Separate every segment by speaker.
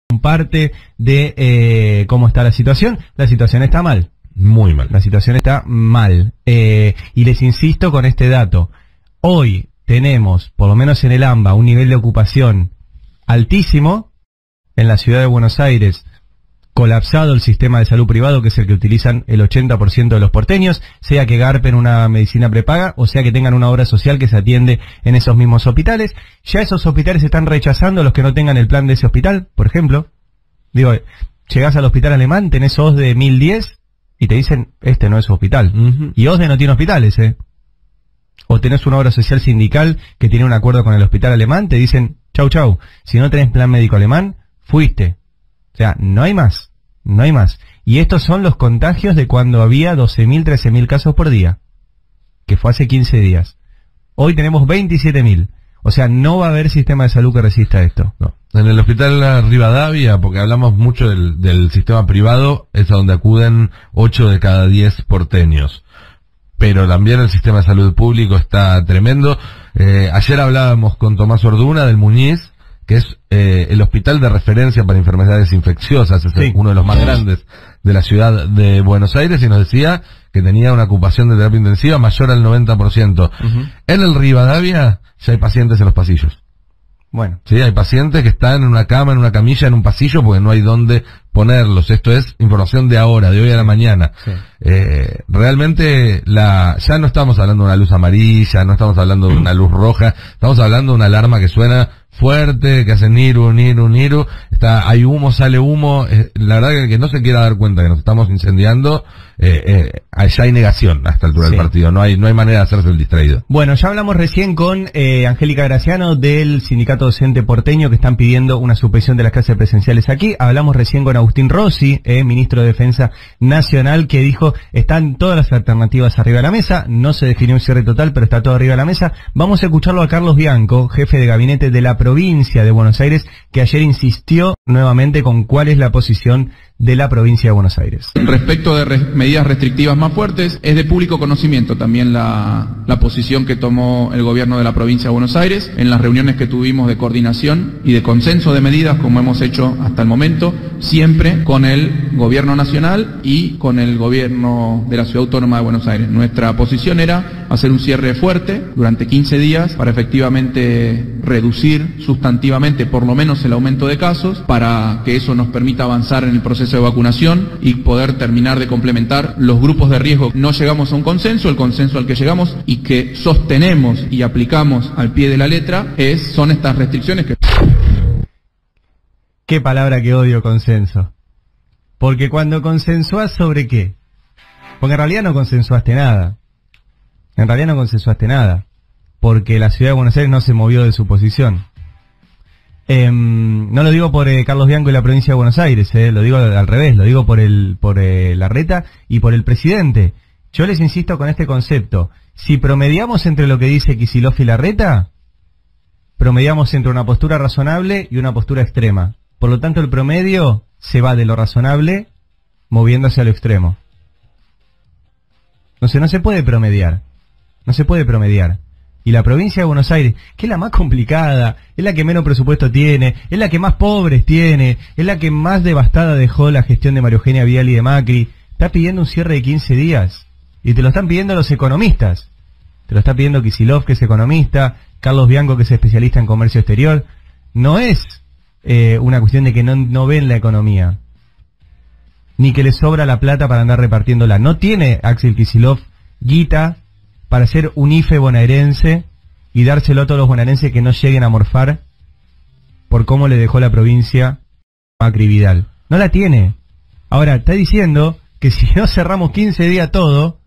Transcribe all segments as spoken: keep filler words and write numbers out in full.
Speaker 1: parte de eh, cómo está la situación. La situación está mal.
Speaker 2: Muy mal.
Speaker 1: La situación está mal. Eh, y les insisto con este dato. Hoy tenemos, por lo menos en el AMBA, un nivel de ocupación altísimo en la ciudad de Buenos Aires. Colapsado el sistema de salud privado, que es el que utilizan el ochenta por ciento de los porteños, sea que garpen una medicina prepaga o sea que tengan una obra social que se atiende en esos mismos hospitales. Ya esos hospitales están rechazando a los que no tengan el plan de ese hospital, por ejemplo. Digo, llegás al hospital alemán, tenés O S D mil diez y te dicen, este no es hospital. Uh-huh. Y O S D no tiene hospitales, ¿eh? O tenés una obra social sindical que tiene un acuerdo con el hospital alemán, te dicen, chau chau, si no tenés plan médico alemán, fuiste. O sea, no hay más. No hay más. Y estos son los contagios de cuando había doce mil, trece mil casos por día, que fue hace quince días. Hoy tenemos veintisiete mil. O sea, no va a haber sistema de salud que resista esto.
Speaker 2: No. En el hospital Rivadavia, porque hablamos mucho del, del sistema privado, es a donde acuden ocho de cada diez porteños. Pero también el sistema de salud público está tremendo. Eh, ayer hablábamos con Tomás Orduna del Muñiz, que es eh, el hospital de referencia para enfermedades infecciosas, es sí. uno de los más grandes de la ciudad de Buenos Aires, y nos decía que tenía una ocupación de terapia intensiva mayor al noventa por ciento. Uh-huh. En el Rivadavia ya hay pacientes en los pasillos.
Speaker 1: Bueno.
Speaker 2: Sí, hay pacientes que están en una cama, en una camilla, en un pasillo, porque no hay dónde ponerlos. Esto es información de ahora, de hoy a la mañana. Sí. Eh, realmente la, ya no estamos hablando de una luz amarilla, no estamos hablando de una luz roja, estamos hablando de una alarma que suena fuerte, que hace niru, niru, niru, está, hay humo, sale humo, eh, la verdad que, que no se quiera dar cuenta que nos estamos incendiando, eh, eh, ya hay negación a esta altura sí. del partido, no hay, no hay manera de hacerse el distraído.
Speaker 1: Bueno, ya hablamos recién con eh, Angélica Graciano del Sindicato Docente Porteño, que están pidiendo una suspensión de las clases presenciales aquí. Hablamos recién con Agustín Rossi, eh, ministro de Defensa Nacional, que dijo, están todas las alternativas arriba de la mesa, no se definió un cierre total, pero está todo arriba de la mesa. Vamos a escucharlo a Carlos Bianco, jefe de gabinete de la provincia de Buenos Aires, que ayer insistió nuevamente con cuál es la posición de la provincia de Buenos Aires.
Speaker 3: Respecto de re medidas restrictivas más fuertes, es de público conocimiento también la, la posición que tomó el gobierno de la provincia de Buenos Aires en las reuniones que tuvimos de coordinación y de consenso de medidas, como hemos hecho hasta el momento, siempre con el gobierno nacional y con el gobierno de la Ciudad Autónoma de Buenos Aires. Nuestra posición era hacer un cierre fuerte durante quince días para efectivamente reducir sustantivamente por lo menos el aumento de casos, para que eso nos permita avanzar en el proceso de vacunación y poder terminar de complementar los grupos de riesgo. No llegamos a un consenso, el consenso al que llegamos y que sostenemos y aplicamos al pie de la letra es, son estas restricciones que...
Speaker 1: Qué palabra que odio, consenso. Porque cuando consensuás sobre qué, porque en realidad no consensuaste nada. En realidad no consensuaste nada, porque la ciudad de Buenos Aires no se movió de su posición. Eh, no lo digo por eh, Carlos Bianco y la provincia de Buenos Aires, eh, lo digo al revés, lo digo por el por eh, Larreta y por el presidente. Yo les insisto con este concepto. Si promediamos entre lo que dice Kicillof y Larreta, promediamos entre una postura razonable y una postura extrema. Por lo tanto, el promedio se va de lo razonable moviéndose a lo extremo. Entonces no se puede promediar. No se puede promediar. Y la provincia de Buenos Aires, que es la más complicada, es la que menos presupuesto tiene, es la que más pobres tiene, es la que más devastada dejó la gestión de María Eugenia Vidal y de Macri, está pidiendo un cierre de quince días. Y te lo están pidiendo los economistas. Te lo está pidiendo Kicillof, que es economista, Carlos Bianco, que es especialista en comercio exterior. No es eh, una cuestión de que no, no ven la economía, ni que le sobra la plata para andar repartiéndola. No tiene Axel Kicillof guita para hacer un I F E bonaerense y dárselo a todos los bonaerenses que no lleguen a morfar por cómo le dejó la provincia Macri Vidal. No la tiene. Ahora, está diciendo que si no cerramos quince días todo,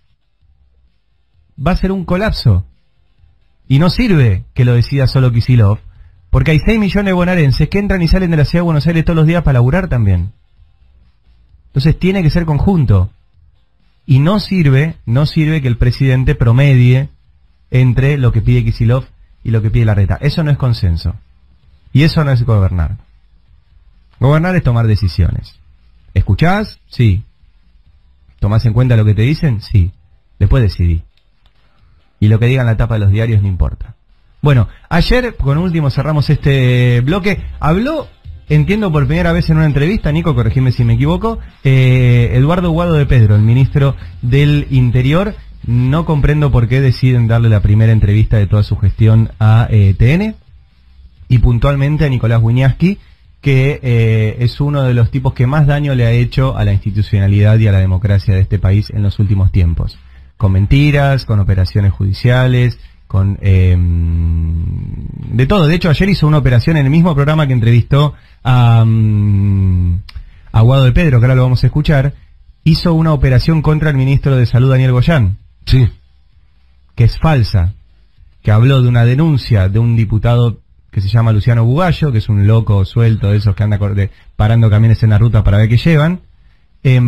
Speaker 1: va a ser un colapso. Y no sirve que lo decida solo Kicillof, porque hay seis millones de bonaerenses que entran y salen de la ciudad de Buenos Aires todos los días para laburar también. Entonces tiene que ser conjunto. Y no sirve, no sirve que el presidente promedie entre lo que pide Kicillof y lo que pide Larreta. Eso no es consenso. Y eso no es gobernar. Gobernar es tomar decisiones. ¿Escuchás? Sí. ¿Tomás en cuenta lo que te dicen? Sí. Después decidí. Y lo que digan la tapa de los diarios no importa. Bueno, ayer, con último cerramos este bloque, habló entiendo por primera vez en una entrevista, Nico, corregime si me equivoco, eh, Eduardo Guado de Pedro, el ministro del Interior, no comprendo por qué deciden darle la primera entrevista de toda su gestión a eh, T N y puntualmente a Nicolás Wiñaski, que eh, es uno de los tipos que más daño le ha hecho a la institucionalidad y a la democracia de este país en los últimos tiempos. Con mentiras, con operaciones judiciales, con eh, de todo. De hecho, ayer hizo una operación en el mismo programa que entrevistó a, um, a Guado de Pedro, que ahora lo vamos a escuchar, hizo una operación contra el ministro de Salud, Daniel Goyán.
Speaker 2: Sí.
Speaker 1: Que es falsa, que habló de una denuncia de un diputado que se llama Luciano Bugallo, que es un loco suelto de esos que anda de, parando camiones en la ruta para ver qué llevan, eh,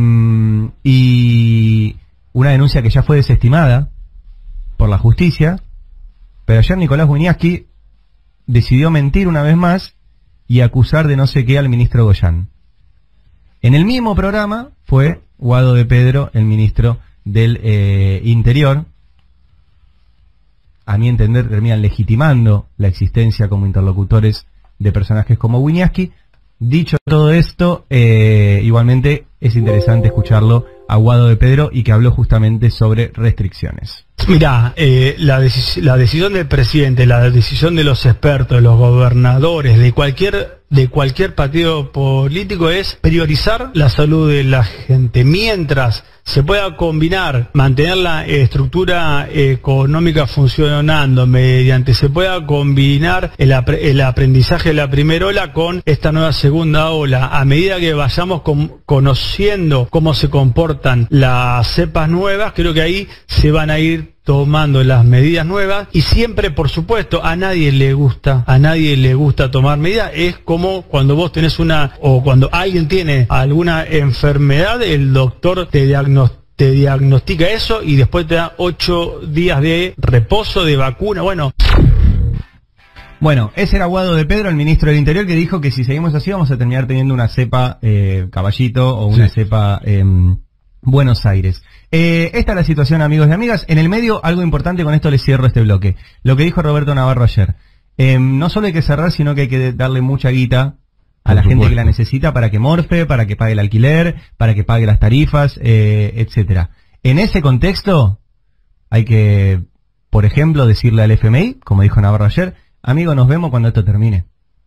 Speaker 1: y una denuncia que ya fue desestimada por la justicia, pero ayer Nicolás Wiñaski decidió mentir una vez más y acusar de no sé qué al ministro Goyán. En el mismo programa fue Guado de Pedro, el ministro del eh, Interior. A mi entender terminan legitimando la existencia como interlocutores de personajes como Wiñaski. Dicho todo esto, eh, igualmente es interesante escucharlo a Guado de Pedro y que habló justamente sobre restricciones.
Speaker 4: Mirá, eh, la, deci la decisión del presidente, la decisión de los expertos, de los gobernadores, de cualquier de cualquier partido político es priorizar la salud de la gente. Mientras se pueda combinar, mantener la estructura económica funcionando, mediante se pueda combinar el, ap el aprendizaje de la primera ola con esta nueva segunda ola, a medida que vayamos conociendo cómo se comportan las cepas nuevas, creo que ahí se van a ir tomando las medidas nuevas y siempre, por supuesto, a nadie le gusta, a nadie le gusta tomar medidas. Es como cuando vos tenés una, o cuando alguien tiene alguna enfermedad, el doctor te diagnostica te diagnostica eso y después te da ocho días de reposo, de vacuna, bueno.
Speaker 1: Bueno, ese era Guado de Pedro, el ministro del Interior, que dijo que si seguimos así vamos a terminar teniendo una cepa eh, Caballito o una sí. cepa eh, Buenos Aires. Eh, esta es la situación, amigos y amigas. En el medio, algo importante, con esto les cierro este bloque. Lo que dijo Roberto Navarro ayer. Eh, no solo hay que cerrar, sino que hay que darle mucha guita a la gente que la necesita para que morfe, para que pague el alquiler, para que pague las tarifas, eh, etcétera. En ese contexto, hay que, por ejemplo, decirle al F M I, como dijo Navarro ayer, amigo, nos vemos cuando esto termine.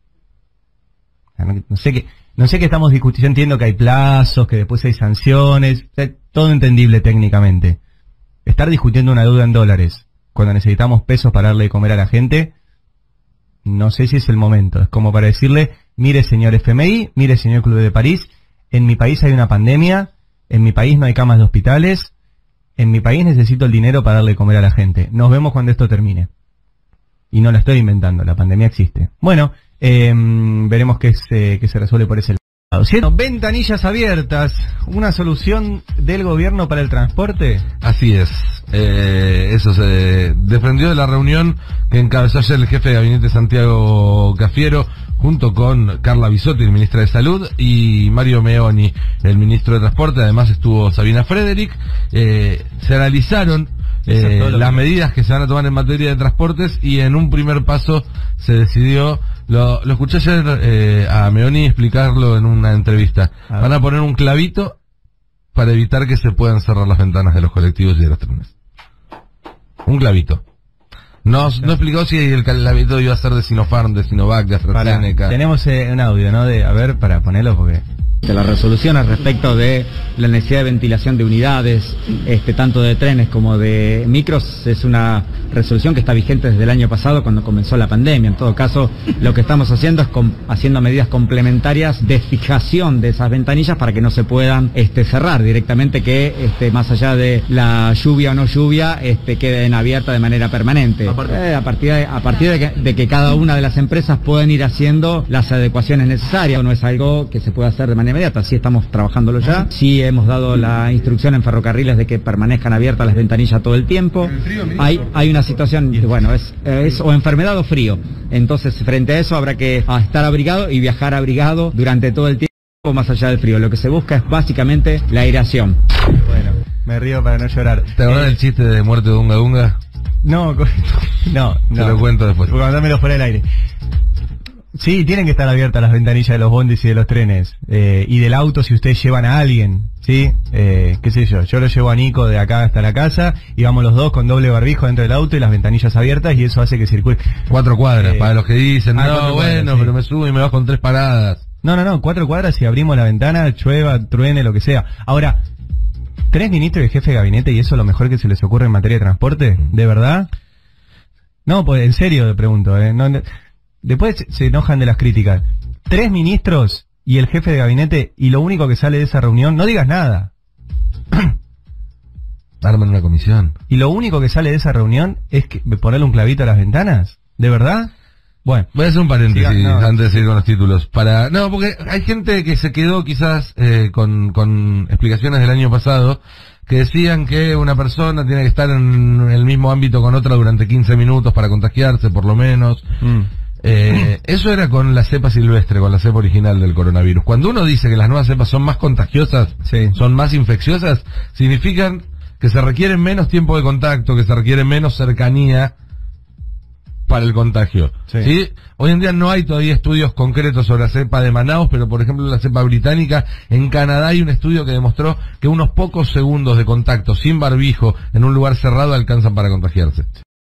Speaker 1: No sé qué, no sé qué estamos discutiendo. Yo entiendo que hay plazos, que después hay sanciones, o sea, todo entendible técnicamente. Estar discutiendo una deuda en dólares cuando necesitamos pesos para darle de comer a la gente, no sé si es el momento. Es como para decirle, mire señor F M I, mire señor Club de París, en mi país hay una pandemia, en mi país no hay camas de hospitales, en mi país necesito el dinero para darle de comer a la gente. Nos vemos cuando esto termine. Y no lo estoy inventando, la pandemia existe. Bueno, eh, veremos qué se, qué se resuelve por ese lado. ¿Sí? Ventanillas abiertas, una solución del gobierno para el transporte.
Speaker 2: Así es. Eh, eso se desprendió de la reunión que encabezó ayer el jefe de gabinete Santiago Cafiero, junto con Carla Bisotti, el ministra de Salud, y Mario Meoni, el ministro de Transporte. Además estuvo Sabina Frederick. Eh, se analizaron eh, las que... medidas que se van a tomar en materia de transportes y en un primer paso se decidió, lo, lo escuché ayer eh, a Meoni explicarlo en una entrevista, a van a poner un clavito para evitar que se puedan cerrar las ventanas de los colectivos y de los trenes. Un clavito. No, no explicó si el clavito iba a ser de Sinopharm, de Sinovac, de AstraZeneca.
Speaker 1: Tenemos eh, un audio, ¿no? De, a ver, para ponerlo porque...
Speaker 5: De las resoluciones respecto de la necesidad de ventilación de unidades, este, tanto de trenes como de micros, es una resolución que está vigente desde el año pasado cuando comenzó la pandemia. En todo caso, lo que estamos haciendo es com haciendo medidas complementarias de fijación de esas ventanillas para que no se puedan este, cerrar directamente, que este, más allá de la lluvia o no lluvia, este, queden abiertas de manera permanente. Eh, a partir, de, a partir de, que, de que cada una de las empresas pueden ir haciendo las adecuaciones necesarias. No es algo que se pueda hacer de manera inmediata, sí estamos trabajándolo ya, sí hemos dado la instrucción en ferrocarriles de que permanezcan abiertas las ventanillas todo el tiempo. Hay, hay una situación, bueno, es, es o enfermedad o frío, entonces frente a eso habrá que estar abrigado y viajar abrigado durante todo el tiempo más allá del frío. Lo que se busca es básicamente la aireación.
Speaker 1: Bueno, me río para no llorar.
Speaker 2: ¿Te acordás eh, del chiste de muerte de Unga Unga?
Speaker 1: No, no, no.
Speaker 2: Te lo cuento después.
Speaker 1: Mandámelo fuera del aire. Sí, tienen que estar abiertas las ventanillas de los bondis y de los trenes. Eh, y del auto si ustedes llevan a alguien, ¿sí? Eh, qué sé yo, yo lo llevo a Nico de acá hasta la casa y vamos los dos con doble barbijo dentro del auto y las ventanillas abiertas y eso hace que circule.
Speaker 2: Cuatro cuadras,
Speaker 1: Eh,
Speaker 2: para los que dicen,
Speaker 1: ah,
Speaker 2: no,
Speaker 1: cuatro
Speaker 2: bueno,
Speaker 1: cuadras, sí.
Speaker 2: pero me subo y me bajo con tres paradas.
Speaker 1: No, no, no, cuatro cuadras y abrimos la ventana, llueva, truene, lo que sea. Ahora, ¿tres ministros y jefe de gabinete y eso es lo mejor que se les ocurre en materia de transporte? ¿De verdad? No, pues en serio te pregunto, ¿eh? No, no, después se enojan de las críticas. Tres ministros y el jefe de gabinete y lo único que sale de esa reunión, no digas nada.
Speaker 2: Arman una comisión.
Speaker 1: Y lo único que sale de esa reunión es que ponerle un clavito a las ventanas. ¿De verdad? Bueno.
Speaker 2: Voy a hacer un paréntesis
Speaker 1: Siga, no.
Speaker 2: antes de seguir con los títulos. Para, no, porque hay gente que se quedó quizás eh, con, con explicaciones del año pasado que decían que una persona tiene que estar en el mismo ámbito con otra durante quince minutos para contagiarse, por lo menos.
Speaker 1: Mm.
Speaker 2: Eh, eso era con la cepa silvestre, con la cepa original del coronavirus. Cuando uno dice que las nuevas cepas son más contagiosas,
Speaker 1: Sí.
Speaker 2: son más infecciosas, significan que se requiere menos tiempo de contacto, que se requiere menos cercanía para el contagio.
Speaker 1: Sí.
Speaker 2: ¿Sí? Hoy en día no hay todavía estudios concretos sobre la cepa de Manaus, pero por ejemplo la cepa británica, en Canadá hay un estudio que demostró que unos pocos segundos de contacto sin barbijo en un lugar cerrado alcanzan para contagiarse.
Speaker 1: Sí.